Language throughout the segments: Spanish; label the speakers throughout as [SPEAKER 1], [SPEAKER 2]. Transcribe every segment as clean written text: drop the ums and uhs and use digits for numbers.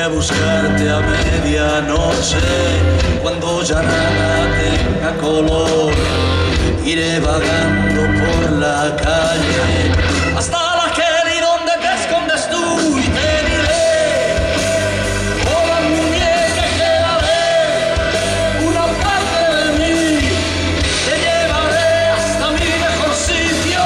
[SPEAKER 1] a buscarte a medianoche, cuando ya nada tenga color. Iré vagando por la calle hasta la Kelly donde te escondes tú y te diré, hola muñeca, y te daré una parte de mí, te llevaré hasta mi mejor sitio.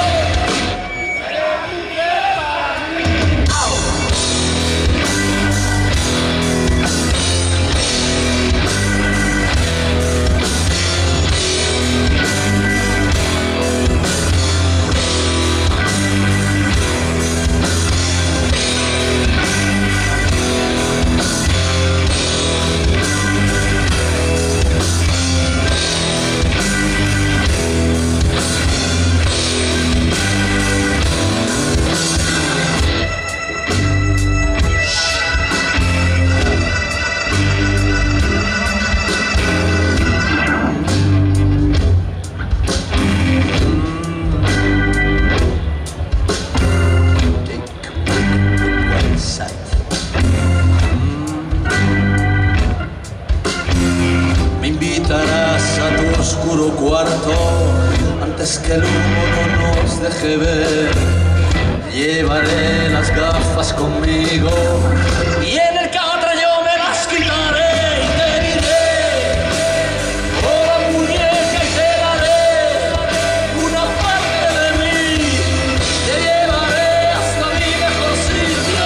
[SPEAKER 1] Me invitarás a tu oscuro cuarto antes que el humo no nos deje ver. Llevaré las gafas conmigo y en el catre yo me las quitaré y te diré, hola muñeca, y te daré una parte de mí, te llevaré hasta mi mejor sitio.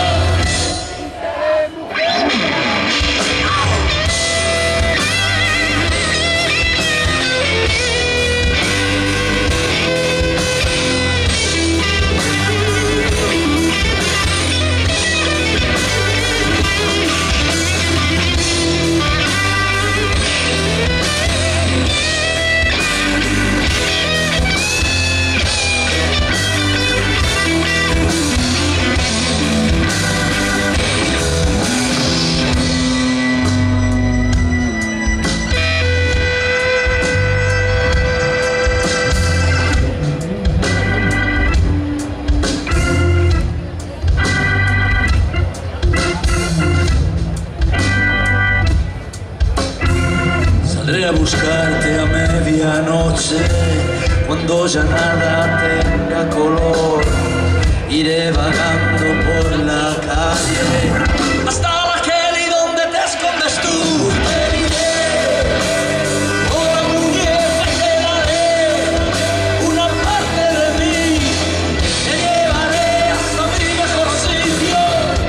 [SPEAKER 1] Saldré a buscarte a medianoche, cuando ya nada tenga color. Iré vagando por la calle hasta la Kelly donde te escondes tú. Te diré, hola muñeca, y te daré una parte de mí, te llevaré hasta mi mejor sitio.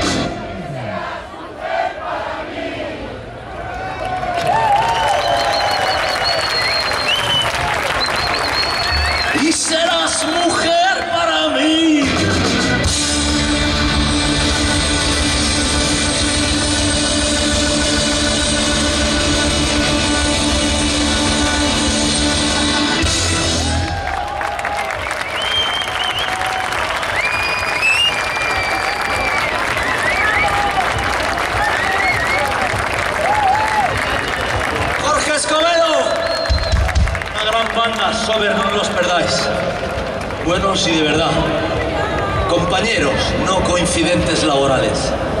[SPEAKER 1] Y serás mujer para mí. Jorge Escobedo, una gran banda, Sober, no los perdáis. Buenos y de verdad. Compañeros, no coincidentes laborales.